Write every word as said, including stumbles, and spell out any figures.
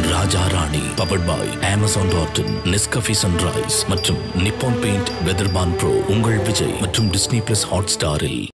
Raja Rani powered by Amazon dot in, Nescafe Sunrise மற்றும் Nippon paint வெதர்பான் bro உங்கள் விஜய் மற்றும் Disney plus hot ஸ்டாரில்.